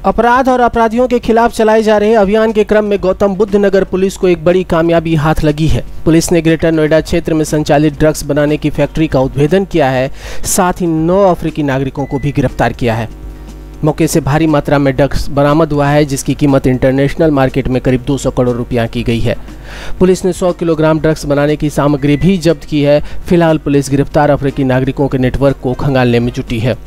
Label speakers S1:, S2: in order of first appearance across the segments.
S1: अपराध और अपराधियों के खिलाफ चलाए जा रहे अभियान के क्रम में गौतम बुद्ध नगर पुलिस को एक बड़ी कामयाबी हाथ लगी है। पुलिस ने ग्रेटर नोएडा क्षेत्र में संचालित ड्रग्स बनाने की फैक्ट्री का उद्भेदन किया है, साथ ही 9 अफ्रीकी नागरिकों को भी गिरफ्तार किया है। मौके से भारी मात्रा में ड्रग्स बरामद हुआ है, जिसकी कीमत इंटरनेशनल मार्केट में करीब 200 करोड़ रुपया की गई है। पुलिस ने 100 किलोग्राम ड्रग्स बनाने की सामग्री भी जब्त की है। फिलहाल पुलिस गिरफ्तार अफ्रीकी नागरिकों के नेटवर्क को खंगालने में जुटी है।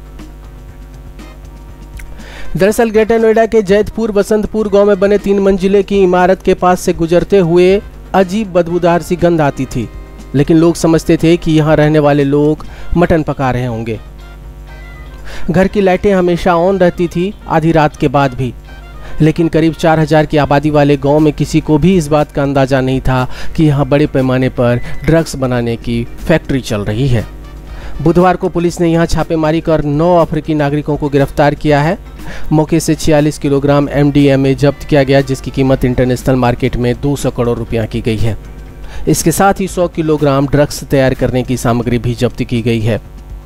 S1: दरअसल ग्रेटर नोएडा के जैतपुर बसंतपुर गांव में बने 3 मंजिले की इमारत के पास से गुजरते हुए अजीब बदबूदार सी गंध आती थी, लेकिन लोग समझते थे कि यहां रहने वाले लोग मटन पका रहे होंगे। घर की लाइटें हमेशा ऑन रहती थी, आधी रात के बाद भी, लेकिन करीब 4000 की आबादी वाले गांव में किसी को भी इस बात का अंदाजा नहीं था कि यहां बड़े पैमाने पर ड्रग्स बनाने की फैक्ट्री चल रही है। बुधवार को पुलिस ने यहां छापेमारी कर 9 अफ्रीकी नागरिकों को गिरफ्तार किया है। मौके से 46 किलोग्राम MDMA जब्त किया गया, जिसकी कीमत इंटरनेशनल मार्केट में 200 करोड़ रुपया की गई है। इसके साथ ही 100 किलोग्राम ड्रग्स तैयार करने की सामग्री भी जब्त की गई है।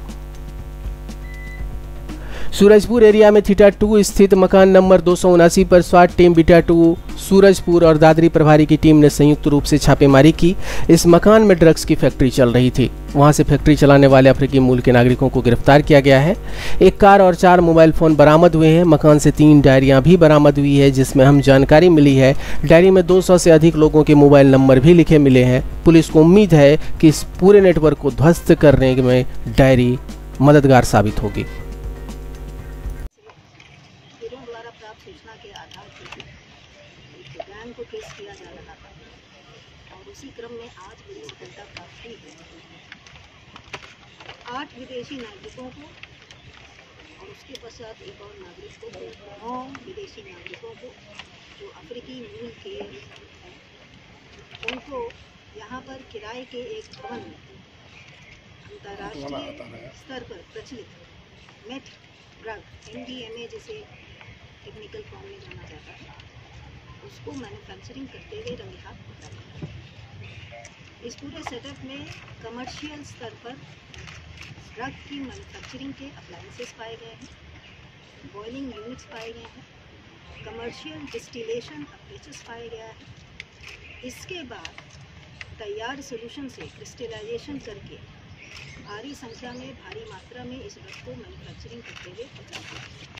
S1: सूरजपुर एरिया में थीटा 2 स्थित मकान नंबर 279 पर स्वाट टीम बीटा 2 सूरजपुर और दादरी प्रभारी की टीम ने संयुक्त रूप से छापेमारी की। इस मकान में ड्रग्स की फैक्ट्री चल रही थी। वहां से फैक्ट्री चलाने वाले अफ्रीकी मूल के नागरिकों को गिरफ्तार किया गया है। एक कार और 4 मोबाइल फोन बरामद हुए हैं। मकान से 3 डायरियां भी बरामद हुई है, जिसमें हम जानकारी मिली है डायरी में 200 से अधिक लोगों के मोबाइल नंबर भी लिखे मिले हैं। पुलिस को उम्मीद है कि इस पूरे नेटवर्क को ध्वस्त करने में डायरी मददगार साबित होगी।
S2: द्वारा प्राप्त सूचना के आधार पर एक गैंग को ट्रेस किया जा रहा था और उसी क्रम में आज बड़ी सफलता प्राप्त हुई है। 8 विदेशी नागरिकों को और उसके पश्चात एक और नागरिक को, 9 विदेशी नागरिकों को जो अफ्रीकी मूल के हैं, उनको यहाँ पर किराए के एक भवन में अंतर्राष्ट्रीय स्तर पर प्रचलित मेथ ड्रग MDMA जैसे टेक्निकल फॉर्म में जाना जाता है, उसको मैन्युफैक्चरिंग करते हुए रंगे हाथ पकड़ा गया। इस पूरे सेटअप में कमर्शियल स्तर पर ड्रग की मैन्युफैक्चरिंग के अप्लायंसेस पाए गए हैं, बॉइलिंग यूनिट्स पाए गए हैं, कमर्शियल डिस्टिलेशन अप्रेचेस पाए गया है। इसके बाद तैयार सोल्यूशन से क्रिस्टलाइजेशन करके भारी संख्या में भारी मात्रा में इस ड्रग को मैन्युफैक्चरिंग करते हुए पकड़ा गया।